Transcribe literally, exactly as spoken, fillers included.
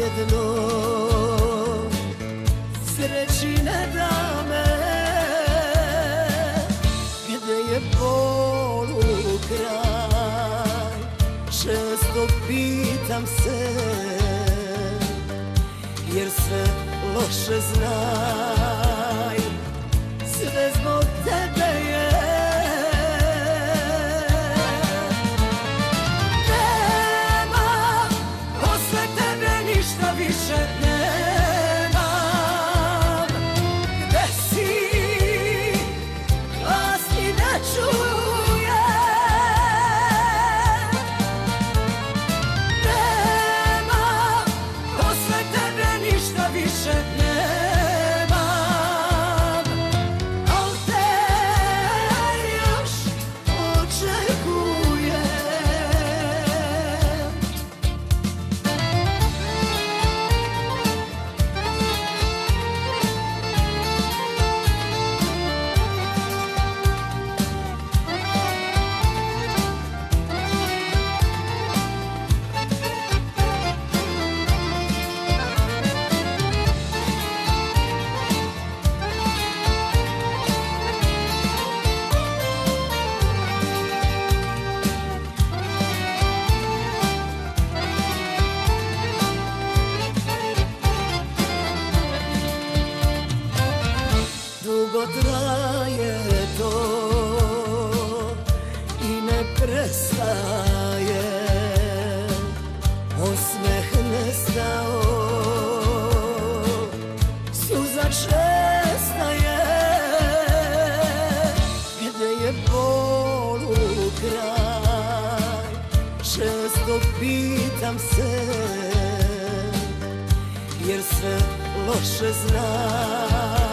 jedno, sreći ne da me, gde je bolu kraj. Često pitam se, jer sve loše znaj, sve zbog tebe je. Nema, posle tebe ništa više nemam. Gde si, glas ti ne čujem. Nema, posle tebe ništa više nemam. Al te još očekujem. Dugo traje to i ne prestaje, osmeh nestao, suza česta je. Gde je bolu kraj, često pitam se, jer sve loše znam,